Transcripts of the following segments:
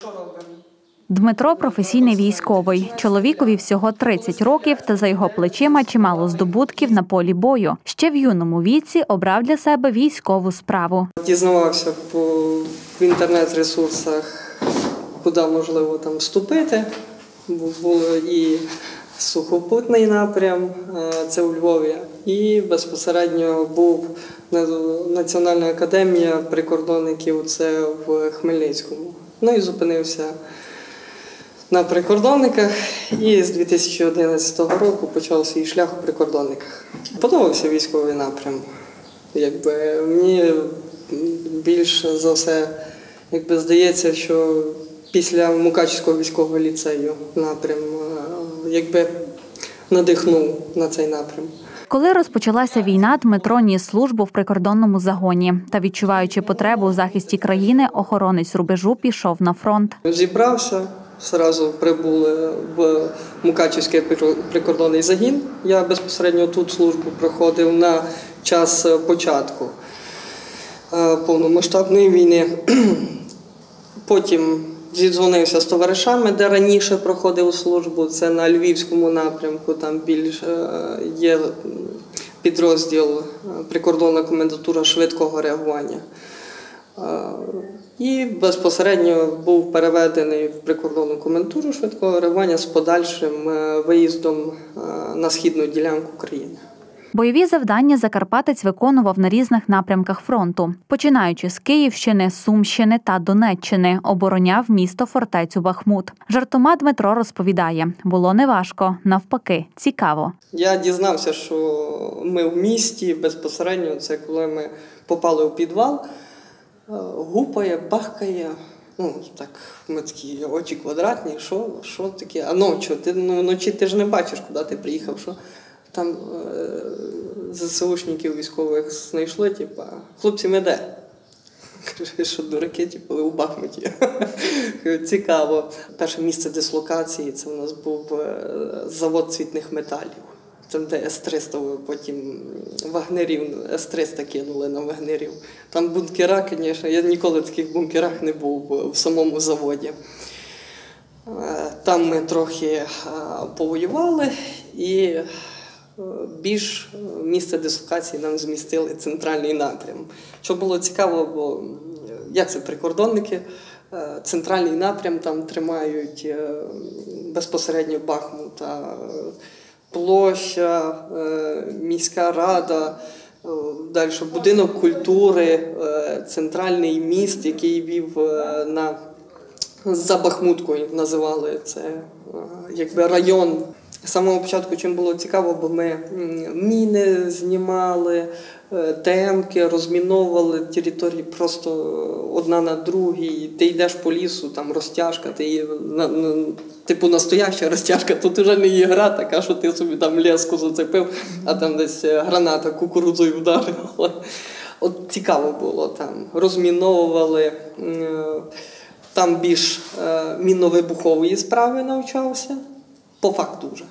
Дмитро – професійний військовий. Чоловікові всього 30 років, та за його плечима чимало здобутків на полі бою. Ще в юному віці обрав для себе військову справу. Дізнавався в інтернет-ресурсах, куди можливо там вступити. Було і сухопутний напрям, це у Львові, і безпосередньо був Національна академія прикордонників, це в Хмельницькому. Ну і зупинився на прикордонниках, і з 2011 року почав свій шлях у прикордонниках. Подобався військовий напрям. Мені більше за все здається, що після Мукачівського військового ліцею напрям надихнув на цей напрям. Коли розпочалася війна, Дмитро ніс службу в прикордонному загоні. Та, відчуваючи потребу у захисті країни, охоронець рубежу пішов на фронт. Зібрався, одразу прибули в Мукачівський прикордонний загін. Я безпосередньо тут службу проходив на час початку повномасштабної війни. Потім зідзвонився з товаришами, де раніше проходив службу, це на Львівському напрямку, там більш є підрозділ прикордонна комендатура швидкого реагування. І безпосередньо був переведений в прикордонну комендатуру швидкого реагування з подальшим виїздом на східну ділянку країни. Бойові завдання закарпатець виконував на різних напрямках фронту. Починаючи з Київщини, Сумщини та Донеччини, обороняв місто-фортецю Бахмут. Жартома Дмитро розповідає, було неважко, навпаки, цікаво. Я дізнався, що ми в місті безпосередньо, це коли ми попали у підвал, гупає, бахкає. Ми такі очі квадратні, що таке? А ночі, вночі ти ж не бачиш, куди ти приїхав, що? Там ЗСУшників військових знайшли, хлопці, ми де? Кажуть, що дураки, ви у Бахмуті. Цікаво. Перше місце дислокації, це у нас був завод цвітних металів. Там, де С-300, потім вагнерів, С-300 кинули на вагнерів. Там бункера, звісно, я ніколи в таких бункерах не був в самому заводі. Там ми трохи повоювали і більш місце дислокації нам змістили центральний напрям. Що було цікаво, бо як це прикордонники, центральний напрям там тримають безпосередньо Бахмута, площа, міська рада, далі будинок культури, центральний міст, який вів за Бахмуткою, називали це район. З самого початку чим було цікаво, бо ми міни знімали, ТМ-ки, розміновували території просто одна на другій. Ти йдеш по лісу, там розтяжка, типу настояща розтяжка, тут вже не є гра така, що ти собі там леску зацепив, а там десь граната кукурудзою вдарила. От цікаво було там. Розміновували, там більш мінно-вибухової справи навчався. По факту вже.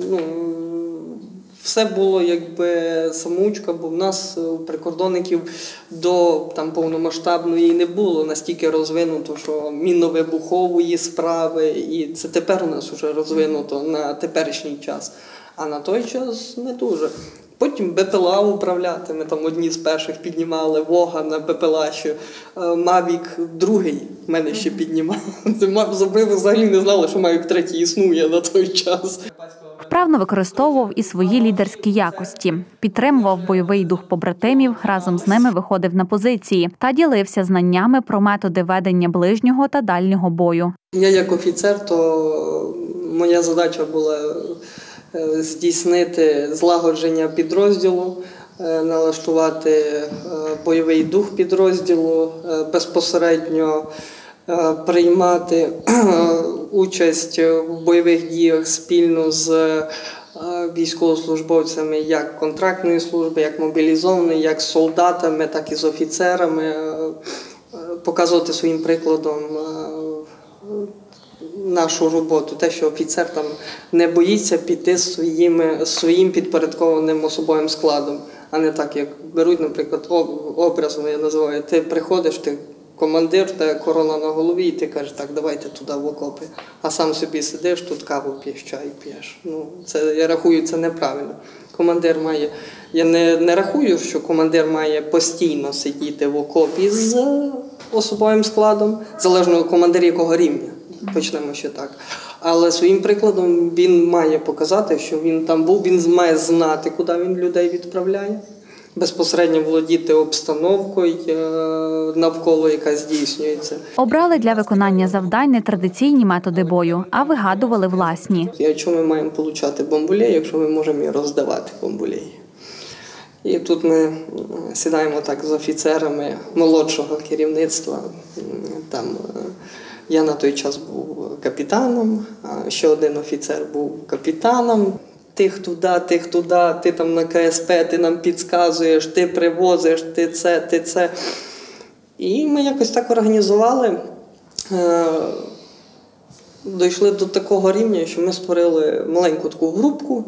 Все було самоучка, бо в нас у прикордонників до повномасштабної не було настільки розвинуто, що мінно-вибухової справи, і це тепер у нас вже розвинуто на теперішній час, а на той час не дуже. Потім БПЛА управляти, ми там одні з перших піднімали Вога на БПЛА, що Мавік другий мене ще піднімав. Ми взагалі не знали, що Мавік третій існує на той час. Вправно використовував і свої лідерські якості. Підтримував бойовий дух побратимів, разом з ними виходив на позиції та ділився знаннями про методи ведення ближнього та дальнього бою. Я як офіцер, то моя задача була здійснити злагодження підрозділу, налаштувати бойовий дух підрозділу, безпосередньо приймати участь в бойових діях спільно з військовослужбовцями як контрактної служби, як мобілізованої, як з солдатами, так і з офіцерами, показувати своїм прикладом нашу роботу, те, що офіцер там не боїться піти своїм підпорядкованим особовим складом, а не так, як беруть, наприклад, образно я називаю, ти приходиш, ти командир, та корона на голові, і ти кажеш, так, давайте туди в окопи. А сам собі сидиш, тут каву п'єш, чай п'єш. Я рахую, це неправильно. Командир має, я не рахую, що командир має постійно сидіти в окопі з особовим складом, залежно від командира якого рівня. Почнемо ще так. Але своїм прикладом він має показати, що він там був, він має знати, куди він людей відправляє, безпосередньо володіти обстановкою навколо, яка здійснюється. Обрали для виконання завдань не традиційні методи бою, а вигадували власні. Чому ми маємо отримати бомбулей, якщо ми можемо і роздавати бомбулей? І тут ми сідаємо так з офіцерами молодшого керівництва. Там я на той час був капітаном, а ще один офіцер був капітаном. Тих туди, ти там на КСП, ти нам підказуєш, ти привозиш, ти це. І ми якось так організували, дійшли до такого рівня, що ми створили маленьку таку групку,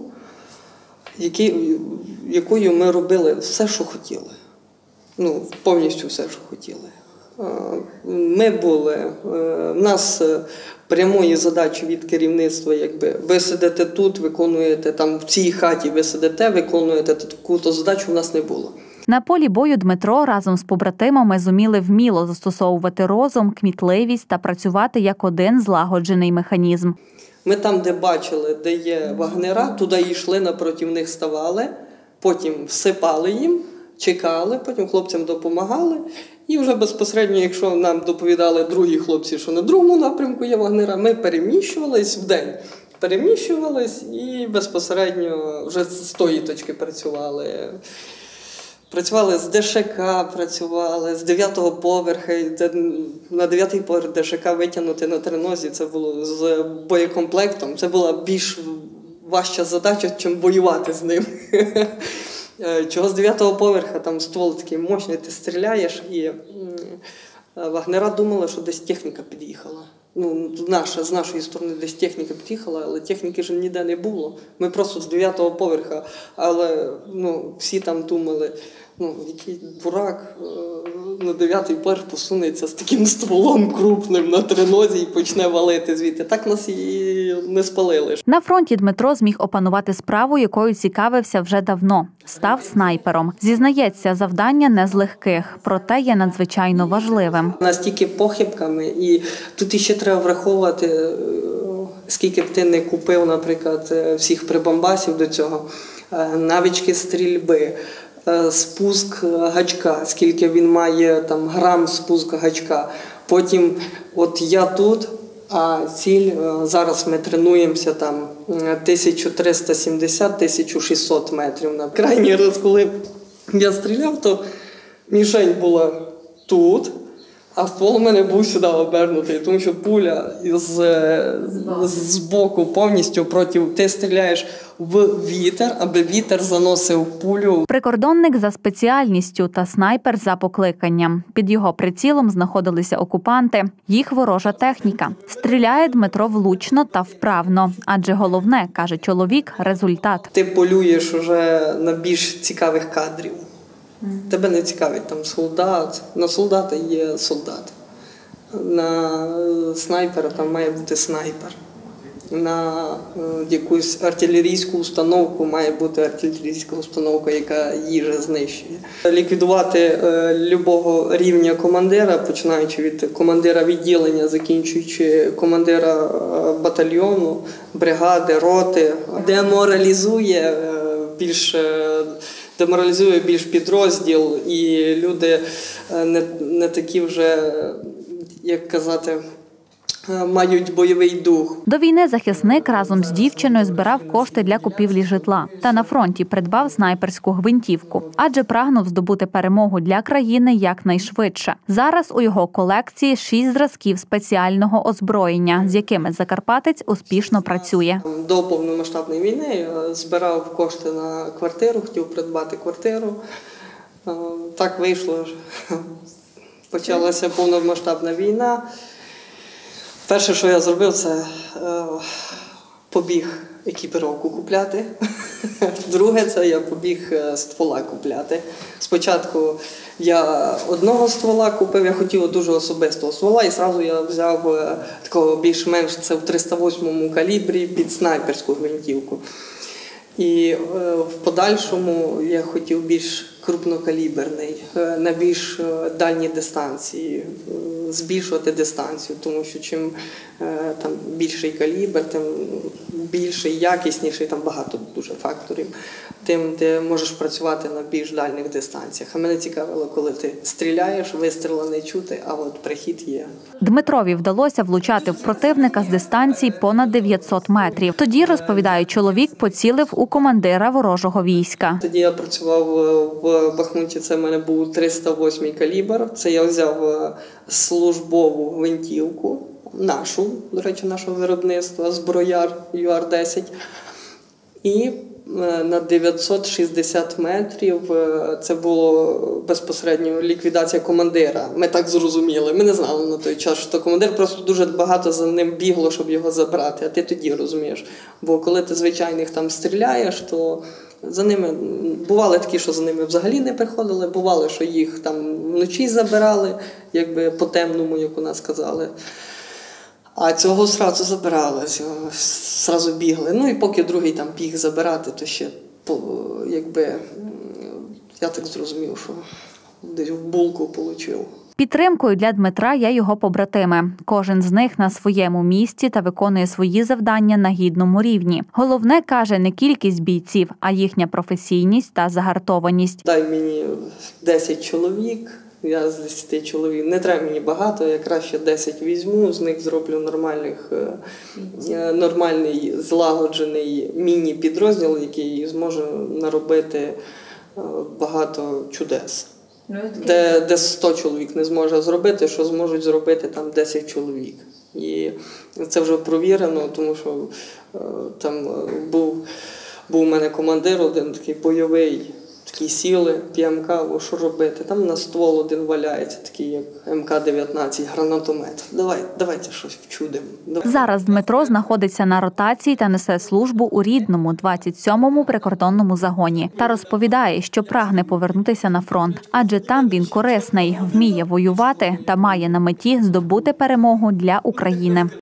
якою ми робили все, що хотіли. Повністю все, що хотіли. Ми були, в нас прямої задачі від керівництва, ви сидите тут, виконуєте там в цій хаті, ви сидите, виконуєте таку-то задачу, в нас не було. На полі бою Дмитро разом з побратимами зуміли вміло застосовувати розум, кмітливість та працювати як один злагоджений механізм. Ми там, де бачили, де є вагнера, туди йшли, напроти них ставали, потім всипали їм, чекали, потім хлопцям допомагали. І вже безпосередньо, якщо нам доповідали другі хлопці, що на другому напрямку є вагнера, ми переміщувались вдень. Переміщувались і безпосередньо вже з тої точки працювали. Працювали з ДШК, працювали з 9-го поверху. На 9-й поверх ДШК витягнути на тренозі, це було з боєкомплектом. Це була більш важча задача, ніж воювати з ним. Чого з 9-го поверха, там ствол такий мощний, ти стріляєш, і вагнера думали, що десь техніка під'їхала. З нашої сторони десь техніка під'їхала, але техніки ж ніде не було. Ми просто з 9-го поверха, але всі там думали, який дурак на 9-й поверх посунеться з таким стволом крупним на тренозі і почне валити звідти. Так нас і не спалили. На фронті Дмитро зміг опанувати справу, якою цікавився вже давно. Став снайпером. Зізнається, завдання не з легких, проте є надзвичайно важливим. Настільки похибками, і тут іще треба враховувати, скільки б ти не купив, наприклад, всіх прибамбасів до цього, навички стрільби, спуск гачка, скільки він має там грам спуск гачка. Потім, от я тут, а ціль, зараз ми тренуємося там 1370-1600 метрів. На крайній раз, коли я стріляв, то мішень була тут, а ствол у мене був сюди обернутий, тому що пуля з боку повністю проти, ти стріляєш в вітер, аби вітер заносив пулю. Прикордонник за спеціальністю та снайпер за покликанням. Під його прицілом знаходилися окупанти. Їх ворожа техніка. Стріляє Дмитро влучно та вправно. Адже головне, каже чоловік, результат. Ти полюєш вже на більш цікавих кадрів. Тебе не цікавить там солдат. На солдата є солдат. На снайпера там має бути снайпер. На якусь артилерійську установку має бути артилерійська установка, яка їжу знищує. Ліквідувати любого рівня командира, починаючи від командира відділення, закінчуючи командира батальйону, бригади, роти, деморалізує більш підрозділ, і люди не такі вже, як казати, мають бойовий дух. До війни захисник разом з дівчиною збирав кошти для купівлі житла. Та на фронті придбав снайперську гвинтівку. Адже прагнув здобути перемогу для країни якнайшвидше. Зараз у його колекції 6 зразків спеціального озброєння, з якими закарпатець успішно працює. До повномасштабної війни збирав кошти на квартиру, хотів придбати квартиру. Так вийшло. Почалася повномасштабна війна. Перше, що я зробив, це побіг екіпіровку купляти. Друге, це я побіг ствола купляти. Спочатку я одного ствола купив, я хотів дуже особистого ствола, і одразу я взяв такого більш-менш, це в 308-му калібрі під снайперську гвинтівку. І в подальшому я хотів більш крупнокаліберний, на більш дальні дистанції, збільшувати дистанцію, тому що чим там більший калібр, тим більший, якісніший, там багато дуже факторів, тим ти можеш працювати на більш дальніх дистанціях. А мене цікавило, коли ти стріляєш, вистріла не чути, а от прихід є. Дмитрові вдалося влучати в противника з дистанції понад 900 метрів. Тоді, розповідає чоловік, поцілив у командира ворожого війська. Тоді я працював в Бахмуті, це в мене був 308-й калібр. Це я взяв службову гвинтівку, нашу, до речі, нашого виробництва, зброяр ЮАР-10. І на 960 метрів це було безпосередньо ліквідація командира. Ми так зрозуміли. Ми не знали на той час, що командир, просто дуже багато за ним бігло, щоб його забрати. А ти тоді розумієш. Бо коли ти звичайних там стріляєш, то за ними бували такі, що за ними взагалі не приходили, бували, що їх там вночі забирали, якби по темному, як у нас казали. А цього одразу забирали, одразу бігли. Ну і поки другий там біг забирати, то ще, якби, я так зрозумів, що десь в булку отримав. Підтримкою для Дмитра є його побратими. Кожен з них на своєму місці та виконує свої завдання на гідному рівні. Головне, каже, не кількість бійців, а їхня професійність та загартованість. Дай мені 10 чоловік. Я з 10 чоловік, не треба мені багато, я краще 10 візьму, з них зроблю нормальний злагоджений міні-підрозділ, який зможе наробити багато чудес. Де 100 чоловік не зможе зробити, що зможуть зробити там 10 чоловік. І це вже провірено, тому що там був у мене командир один такий бойовий, такі сіли, п'ємо каву, що робити? Там на ствол один валяється, такий як МК-19, гранатомет. Давайте щось вчудимо. Зараз Дмитро знаходиться на ротації та несе службу у рідному 27-му прикордонному загоні. Та розповідає, що прагне повернутися на фронт. Адже там він корисний, вміє воювати та має на меті здобути перемогу для України.